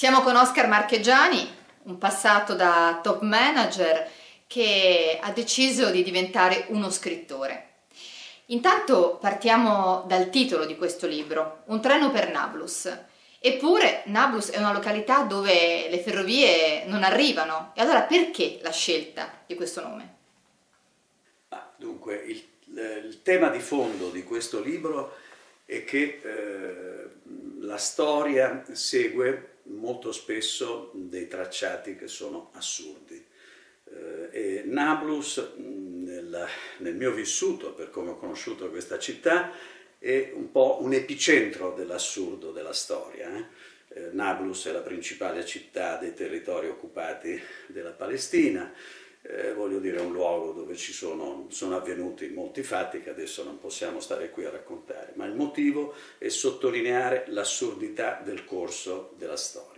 Siamo con Oscar Marchegiani, un passato da top manager che ha deciso di diventare uno scrittore. Intanto partiamo dal titolo di questo libro, Un treno per Nablus. Eppure Nablus è una località dove le ferrovie non arrivano. E allora perché la scelta di questo nome? Dunque, il tema di fondo di questo libro è che la storia segue molto spesso dei tracciati che sono assurdi. E Nablus, nel mio vissuto, per come ho conosciuto questa città, è un po' un epicentro dell'assurdo della storia. Nablus è la principale città dei territori occupati della Palestina, voglio dire, è un luogo dove sono avvenuti molti fatti che adesso non possiamo stare qui a raccontare, ma il motivo è sottolineare l'assurdità del corso della storia.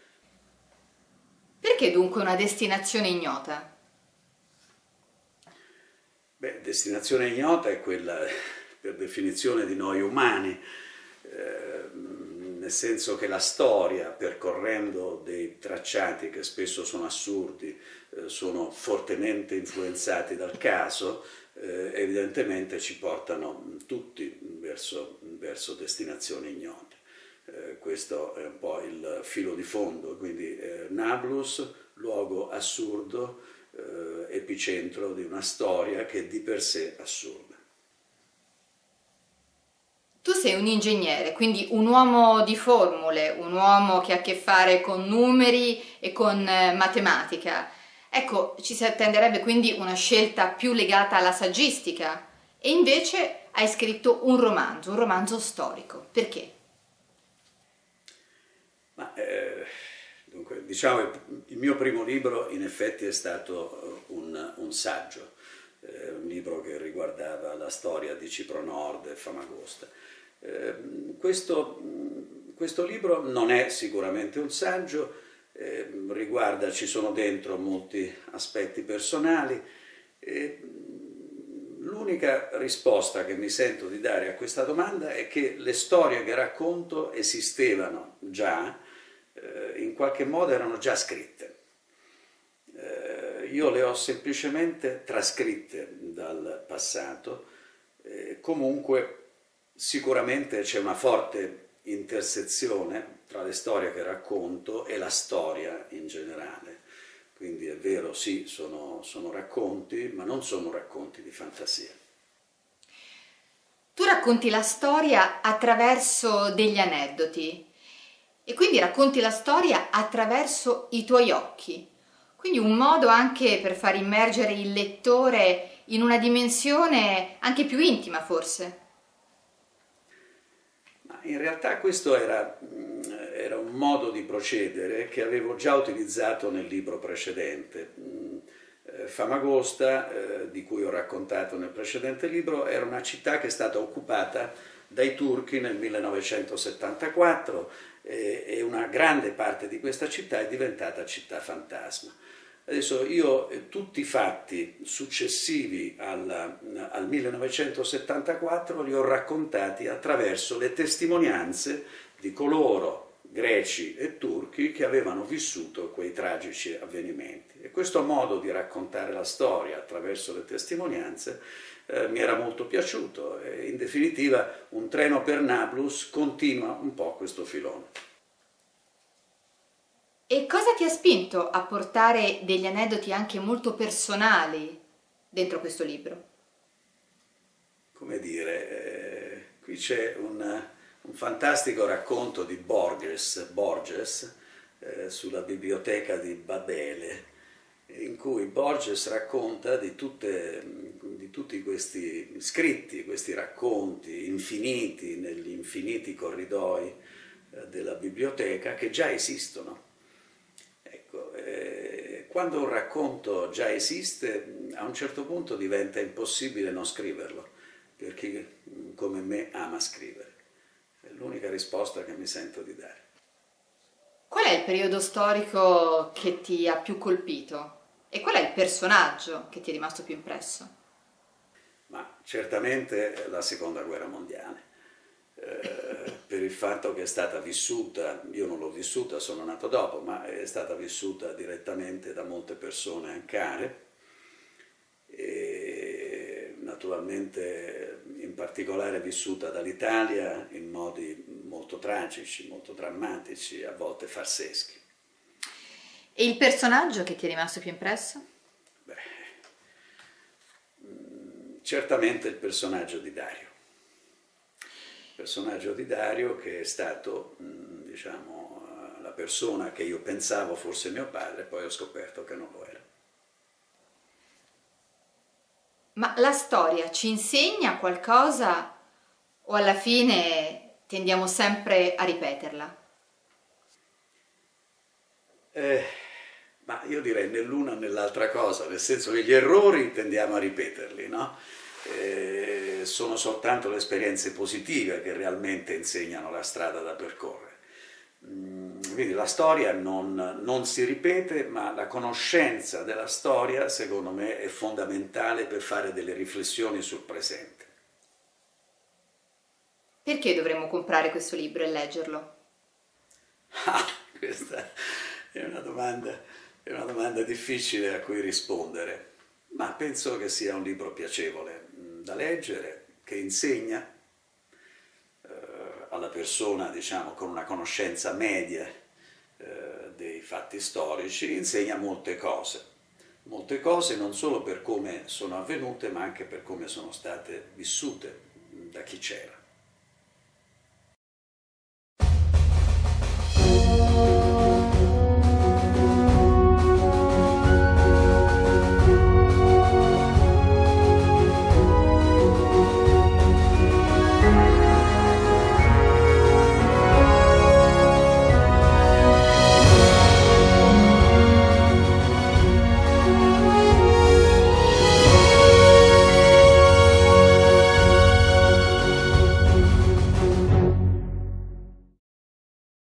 Perché dunque una destinazione ignota? Beh, destinazione ignota è quella, per definizione, di noi umani, nel senso che la storia, percorrendo dei tracciati che spesso sono assurdi, sono fortemente influenzati dal caso, evidentemente ci portano tutti verso destinazioni ignote. Questo è un po' il filo di fondo, quindi Nablus, luogo assurdo, epicentro di una storia che è di per sé assurda. Tu sei un ingegnere, quindi un uomo di formule, un uomo che ha a che fare con numeri e con matematica. Ecco, ci si attenderebbe quindi una scelta più legata alla saggistica e invece hai scritto un romanzo storico. Perché? Dunque, diciamo, il mio primo libro in effetti è stato un saggio, un libro che riguardava la storia di Cipro Nord e Famagosta. Questo libro non è sicuramente un saggio, ci sono dentro molti aspetti personali. L'unica risposta che mi sento di dare a questa domanda è che le storie che racconto esistevano già, in qualche modo erano già scritte. Io le ho semplicemente trascritte dal passato. Comunque sicuramente c'è una forte intersezione tra le storie che racconto e la storia in generale. Quindi è vero, sì, sono racconti, ma non sono racconti di fantasia. Tu racconti la storia attraverso degli aneddoti e quindi racconti la storia attraverso i tuoi occhi. Quindi un modo anche per far immergere il lettore in una dimensione anche più intima, forse. In realtà questo era un modo di procedere che avevo già utilizzato nel libro precedente. Famagosta, di cui ho raccontato nel precedente libro, era una città che è stata occupata dai turchi nel 1974 e una grande parte di questa città è diventata città fantasma. Adesso io tutti i fatti successivi al 1974 li ho raccontati attraverso le testimonianze di coloro, greci e turchi, che avevano vissuto quei tragici avvenimenti. E questo modo di raccontare la storia attraverso le testimonianze mi era molto piaciuto e in definitiva Un treno per Nablus continua un po' questo filone. E cosa ti ha spinto a portare degli aneddoti anche molto personali dentro questo libro? Come dire, qui c'è un fantastico racconto di Borges sulla biblioteca di Babele, in cui Borges racconta di tutti questi scritti, questi racconti infiniti negli infiniti corridoi della biblioteca che già esistono. Quando un racconto già esiste, a un certo punto diventa impossibile non scriverlo, per chi come me ama scrivere. È l'unica risposta che mi sento di dare. Qual è il periodo storico che ti ha più colpito? E qual è il personaggio che ti è rimasto più impresso? Ma certamente la Seconda Guerra Mondiale. Per il fatto che è stata vissuta, io non l'ho vissuta, sono nato dopo, ma è stata vissuta direttamente da molte persone care, e naturalmente in particolare vissuta dall'Italia in modi molto tragici, molto drammatici, a volte farseschi. E il personaggio che ti è rimasto più impresso? Beh, certamente il personaggio di Dario. Il personaggio di Dario, che è stato, diciamo, la persona che io pensavo fosse mio padre, poi ho scoperto che non lo era. Ma la storia ci insegna qualcosa o alla fine tendiamo sempre a ripeterla? Ma io direi né l'una né l'altra cosa, nel senso che gli errori tendiamo a ripeterli, no? Sono soltanto le esperienze positive che realmente insegnano la strada da percorrere. Quindi la storia non si ripete, ma la conoscenza della storia, secondo me, è fondamentale per fare delle riflessioni sul presente. Perché dovremmo comprare questo libro e leggerlo? Ah, questa è una domanda difficile a cui rispondere, ma penso che sia un libro piacevole da leggere, che insegna alla persona, diciamo, con una conoscenza media dei fatti storici, insegna molte cose non solo per come sono avvenute, ma anche per come sono state vissute da chi c'era.